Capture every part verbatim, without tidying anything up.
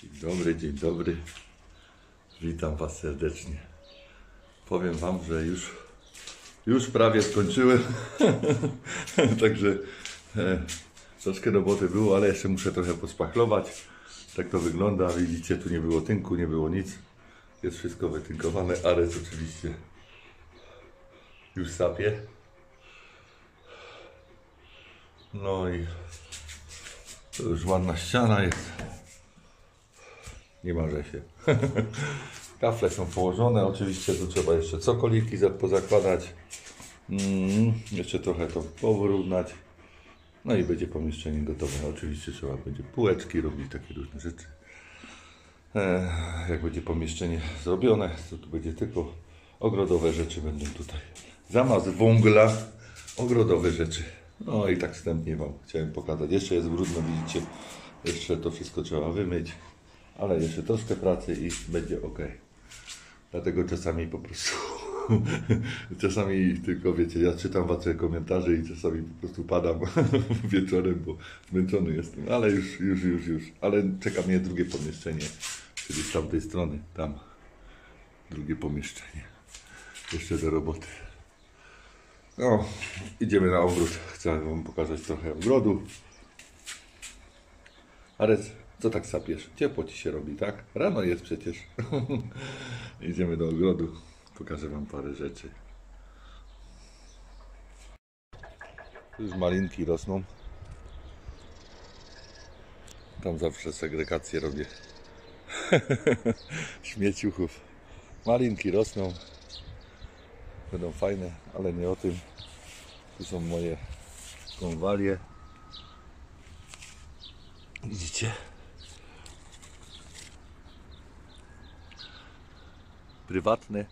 Dzień dobry, dzień dobry. Witam Was serdecznie. Powiem Wam, że już, już prawie skończyłem. Także e, troszkę roboty było, ale jeszcze muszę trochę pospachlować. Tak to wygląda. Widzicie, tu nie było tynku, nie było nic. Jest wszystko wytynkowane, ale oczywiście już sapie. No i to już ładna ściana jest. Nie marzę się. Kafle są położone. Oczywiście tu trzeba jeszcze cokoliki pozakładać. Mm, jeszcze trochę to powyrównać. No i będzie pomieszczenie gotowe. Oczywiście trzeba będzie półeczki robić, takie różne rzeczy. E, jak będzie pomieszczenie zrobione, to tu będzie tylko ogrodowe rzeczy będą tutaj. Zamiast węgla, ogrodowe rzeczy. No i tak wstępnie Wam chciałem pokazać. Jeszcze jest brudno, widzicie. Jeszcze to wszystko trzeba wymyć. Ale jeszcze troszkę pracy i będzie ok. Dlatego czasami po prostu czasami tylko wiecie, ja czytam wasze komentarze i czasami po prostu padam wieczorem, bo zmęczony jestem. Ale już, już, już, już. Ale czeka mnie drugie pomieszczenie, czyli z tamtej strony, tam. Drugie pomieszczenie. Jeszcze do roboty. No, idziemy na ogród. Chcę Wam pokazać trochę ogrodu. Ale co tak sapiesz? Ciepło Ci się robi, tak? Rano jest przecież. Idziemy do ogrodu. Pokażę Wam parę rzeczy. Tu już malinki rosną. Tam zawsze segregację robię. Śmieciuchów. Malinki rosną. Będą fajne, ale nie o tym. Tu są moje konwalie. Widzicie? Prywatne.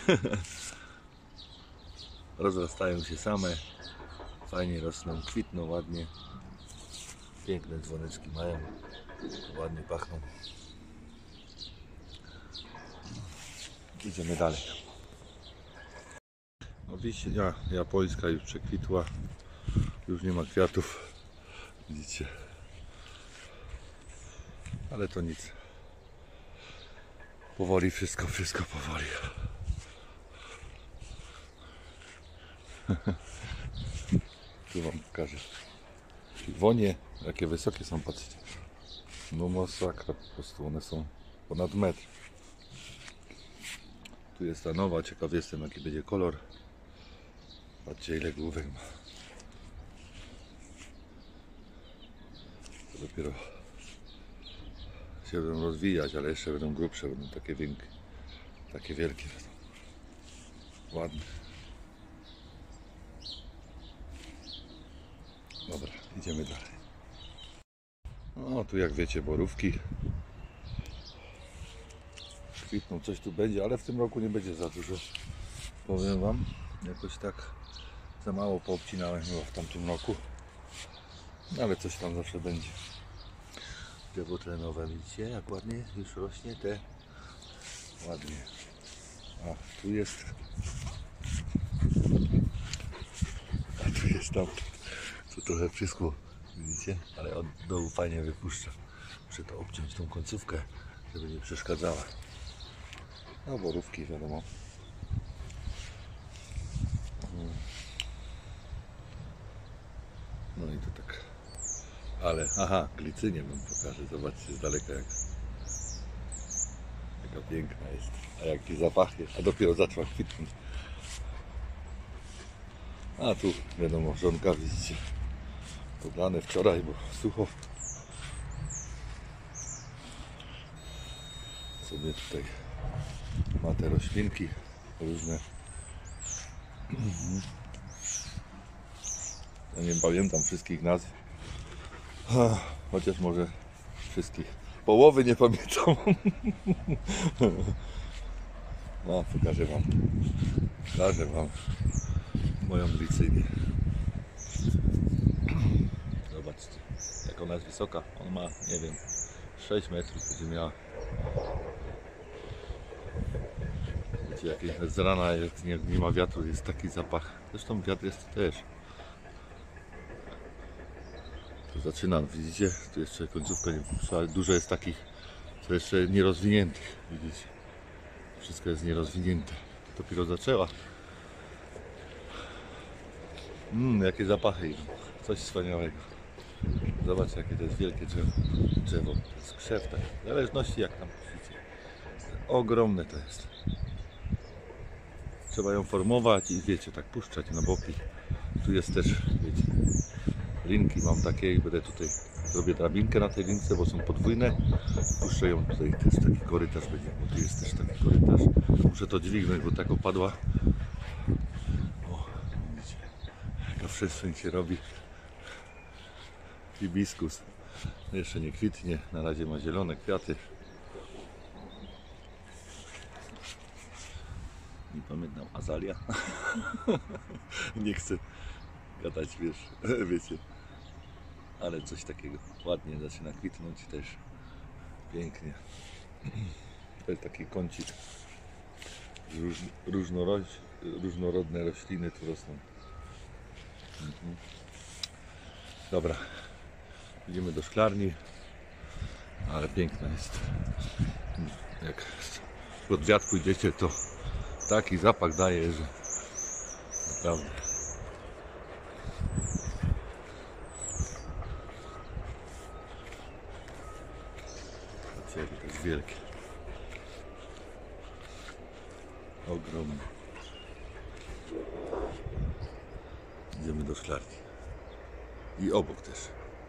Rozrastają się same. Fajnie rosną, kwitną ładnie. Piękne dzwoneczki mają. Ładnie pachną. Idziemy dalej. No wiśnia japońska już przekwitła. Już nie ma kwiatów. Widzicie? Ale to nic. Powoli wszystko, wszystko powoli. Tu Wam pokażę. Wonie, jakie wysokie są, patrzcie. No masakra, po prostu one są ponad metr. Tu jest ta nowa, ciekaw jestem jaki będzie kolor. Patrzcie ile główek ma. To dopiero się będą rozwijać, ale jeszcze będą grubsze, będą takie wielkie, takie wielkie będą. Ładne. Dobra, idziemy dalej. No tu jak wiecie borówki kwitną, coś tu będzie, ale w tym roku nie będzie za dużo. Powiem Wam, jakoś tak za mało poobcinałem chyba w tamtym roku. Ale coś tam zawsze będzie. Drzewo tlenowe, widzicie jak ładnie już rośnie te. Ładnie. A tu jest. A tu jest tam. Co trochę przyschło. Widzicie? Ale od dołu fajnie wypuszcza. Muszę to obciąć tą końcówkę, żeby nie przeszkadzała. No borówki wiadomo. No i to tak. Ale, aha, glicynię Wam pokażę. Zobaczcie z daleka jak, jaka piękna jest. A jakie zapachy. A dopiero zaczęła kwitnąć. A tu wiadomo, żonka widzicie. Pobrane wczoraj, bo sucho. Sobie tutaj ma te roślinki różne. Ja nie pamiętam wszystkich nazw. Chociaż może wszystkich. Połowy nie pamiętam. No, pokażę Wam. Pokażę Wam moją glicynię. Zobaczcie, jak ona jest wysoka. On ma, nie wiem, sześć metrów będzie miała. Wiecie, jak jest z rana, jak nie, nie ma wiatru, jest taki zapach. Zresztą wiatr jest też. Tu zaczynam, widzicie? Tu jeszcze końcówka nie wypuszcza, ale dużo jest takich, co To jeszcze nierozwiniętych, widzicie. Wszystko jest nierozwinięte. Dopiero zaczęła. Mmm, jakie zapachy idą. Coś wspaniałego. Zobaczcie, jakie to jest wielkie drzewo. Drzewo, to jest krzew, tak. W zależności jak tam myślicie. Ogromne to jest. Trzeba ją formować i wiecie, tak puszczać na boki. Tu jest też, wiecie, linki mam takie i będę tutaj, zrobię drabinkę na tej lince, bo są podwójne. Puszczę ją tutaj, też taki korytarz będzie, bo tu jest też taki korytarz. Muszę to dźwignąć, bo tak opadła. O, widzicie, jaka przestrzeń się robi. Hibiskus jeszcze nie kwitnie, na razie ma zielone kwiaty. Nie pamiętam, azalia. Nie chcę gadać, wiesz, wiecie. Ale coś takiego ładnie zaczyna kwitnąć też. Pięknie. To jest taki kącik. Róż, różnoroś, różnorodne rośliny tu rosną. Mhm. Dobra. Idziemy do szklarni. Ale piękna jest. Jak pod wiatr pójdziecie, to taki zapach daje, że naprawdę. Zobaczcie, to jest wielkie. Ogromne. Idziemy do szklarni. I obok też.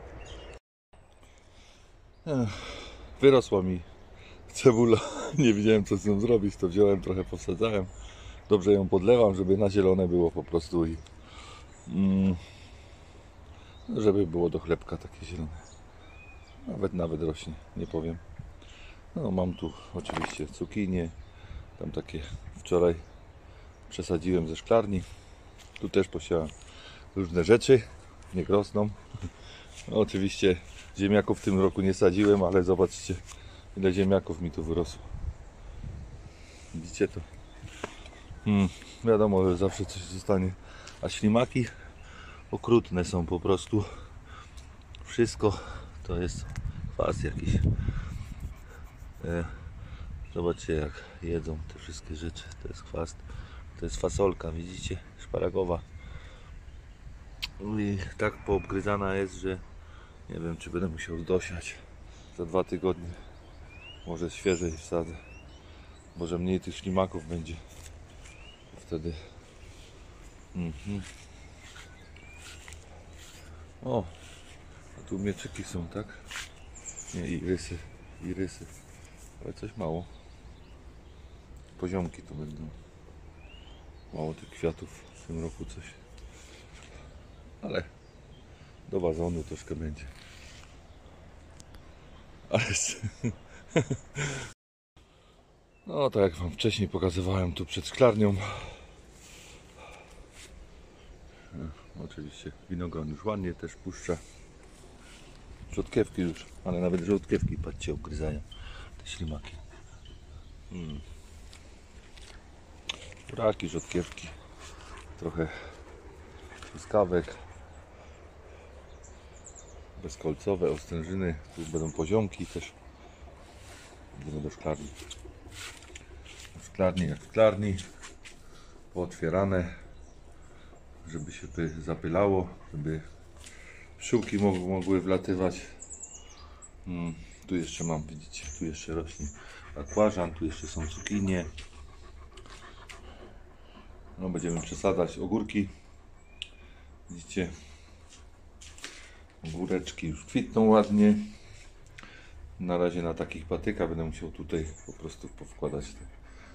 Ech, wyrosła mi cebula. Nie wiedziałem, co z nią zrobić, to wziąłem, trochę powsadzałem. Dobrze ją podlewam, żeby na zielone było po prostu i mm, żeby było do chlebka takie zielone. Nawet nawet rośnie, nie powiem. No, mam tu oczywiście cukinie. Tam takie wczoraj przesadziłem ze szklarni. Tu też posiałem różne rzeczy. Niech rosną. No, oczywiście ziemniaków w tym roku nie sadziłem, ale zobaczcie, ile ziemniaków mi tu wyrosło. Widzicie to? Hmm, wiadomo, że zawsze coś zostanie. A ślimaki okrutne są po prostu. Wszystko to jest kwas jakiś. E, zobaczcie, jak jedzą te wszystkie rzeczy. To jest kwas. To jest fasolka, widzicie? Szparagowa. I tak poobgryzana jest, że nie wiem, czy będę musiał dosiać za dwa tygodnie. Może świeżej wsadzę. Może mniej tych ślimaków będzie. Wtedy. Mhm. O, a tu mieczyki są, tak? Nie, irysy, irysy. Ale coś mało. Poziomki tu będą. Mało tych kwiatów w tym roku coś. Ale do wazonu troszkę będzie. Ale no tak jak wam wcześniej pokazywałem tu przed szklarnią. No, oczywiście winogron już ładnie też puszcza. Rzodkiewki już, ale nawet rzodkiewki, patrzcie, obgryzają te ślimaki. Hmm. Buraki, rzodkiewki, trochę truskawek, bezkolcowe, ostężyny, tu będą poziomki też. Idziemy do szklarni. W szklarni jak w szklarni, pootwierane, żeby się zapylało, żeby pszczółki mogły wlatywać. Hmm, tu jeszcze mam, widzicie, tu jeszcze rośnie bakłażan, tu jeszcze są cukinie. No, będziemy przesadzać ogórki. Widzicie, ogóreczki już kwitną ładnie. Na razie na takich patykach będę musiał tutaj po prostu powkładać te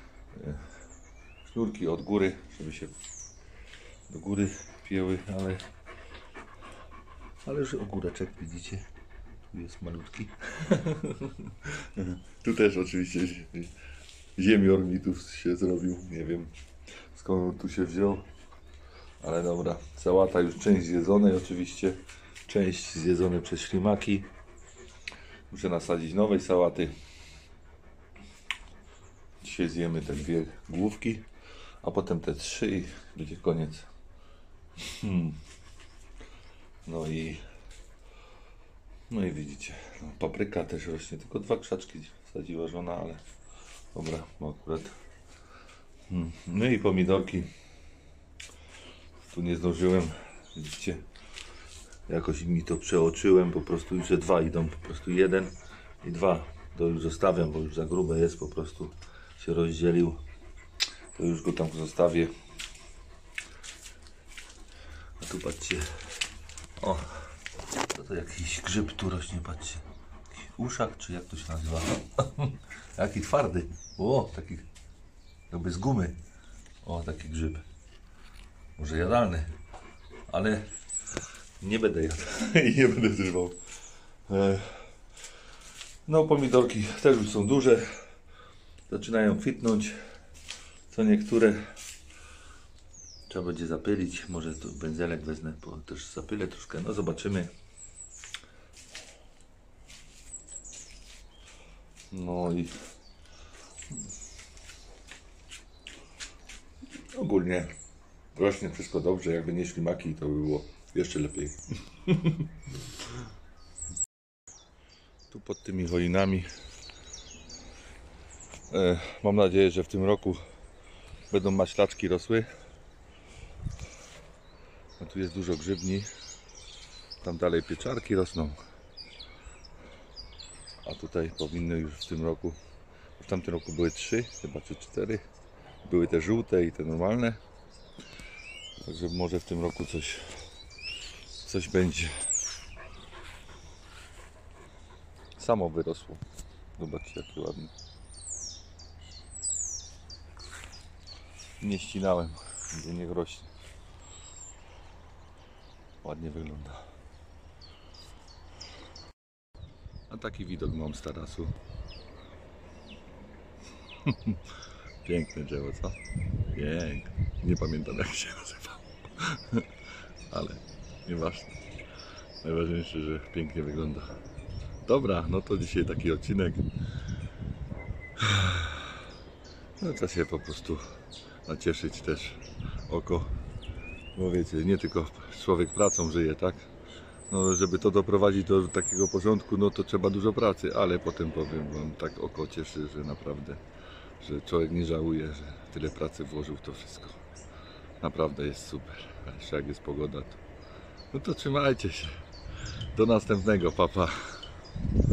sznurki od góry, żeby się do góry pięły, ale ale już ogóreczek, widzicie, tu jest malutki. Tu też oczywiście ziemior mi tu się zrobił, nie wiem skąd on tu się wziął, ale dobra. Sałata już część zjedzonej oczywiście, część zjedzone przez ślimaki. Muszę nasadzić nowej sałaty. Dzisiaj zjemy te dwie główki, a potem te trzy i będzie koniec. Hmm. No i no i widzicie, no, papryka też rośnie, tylko dwa krzaczki wsadziła żona, ale dobra, bo akurat. Hmm. No i pomidorki. Tu nie zdążyłem, widzicie, jakoś mi to przeoczyłem, po prostu już że dwa idą, po prostu jeden i dwa, to już zostawiam, bo już za grube jest, po prostu się rozdzielił, to już go tam zostawię. A tu patrzcie, o, to, to jakiś grzyb tu rośnie, patrzcie, jakiś uszak, czy jak to się nazywa, jaki twardy, o, taki jakby z gumy, o, taki grzyb. Może jadalny, ale nie będę jadł i nie będę zrywał. No pomidorki też już są duże, zaczynają kwitnąć, co niektóre trzeba będzie zapylić, może tu pędzelek wezmę, bo też zapylę troszkę, no zobaczymy. No i ogólnie rośnie wszystko dobrze, jakby nie ślimaki, to by było jeszcze lepiej. Tu pod tymi choinami e, mam nadzieję, że w tym roku będą maślaczki rosły. A tu jest dużo grzybni, tam dalej pieczarki rosną, a tutaj powinny już w tym roku, w tamtym roku były trzy, chyba czy cztery, były te żółte i te normalne. Także może w tym roku coś, coś będzie. Samo wyrosło. Zobaczcie, jakie ładne. Nie ścinałem, gdzie niech rośnie. Ładnie wygląda. A taki widok mam z tarasu. Piękne drzewo, co? Piękne. Nie pamiętam, jak się nazywało. Ale nieważne. Najważniejsze, że pięknie wygląda. Dobra, no to dzisiaj taki odcinek. No trzeba się po prostu nacieszyć też oko. Bo wiecie, nie tylko człowiek pracą żyje, tak? No, żeby to doprowadzić do takiego porządku, no to trzeba dużo pracy, ale potem powiem wam, tak oko cieszy, że naprawdę, że człowiek nie żałuje, że tyle pracy włożył w to wszystko. Naprawdę jest super. A jeszcze jak jest pogoda, to, no to trzymajcie się. Do następnego, papa. Pa.